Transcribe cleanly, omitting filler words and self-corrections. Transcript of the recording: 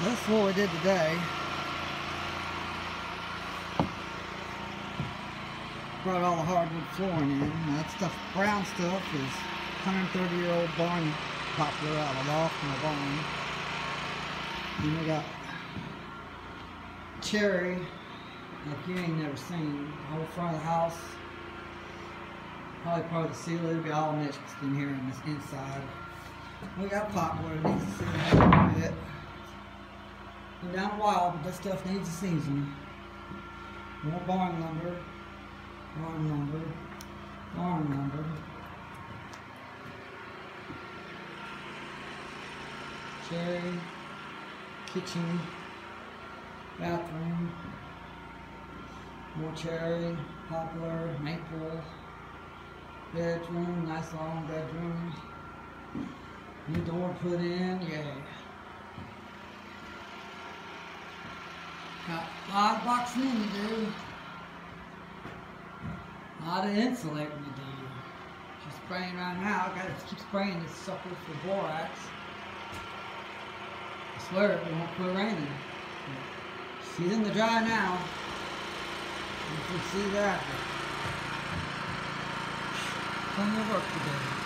That's what we did today. Brought all the hardwood flooring in. That stuff, brown stuff, is 130-year-old barn poplar out of the loft in the barn. And we got cherry, like you ain't never seen. The whole front of the house. Probably part of the ceiling. It'll be all mixed in here in this inside. We got poplar that needs to sit in a little bit. Been down a while, but this stuff needs a season. More barn lumber. Barn lumber. Barn lumber. Cherry. Kitchen. Bathroom. More cherry. Poplar. Maple. Bedroom. Nice long bedroom. New door put in. Yay. Got a lot of boxing in to do. A lot of insulating to do. Just spraying right now. I gotta keep spraying this sucker for borax. I swear it won't quit raining. She's in the dry now. You can see that. Plenty of work to do.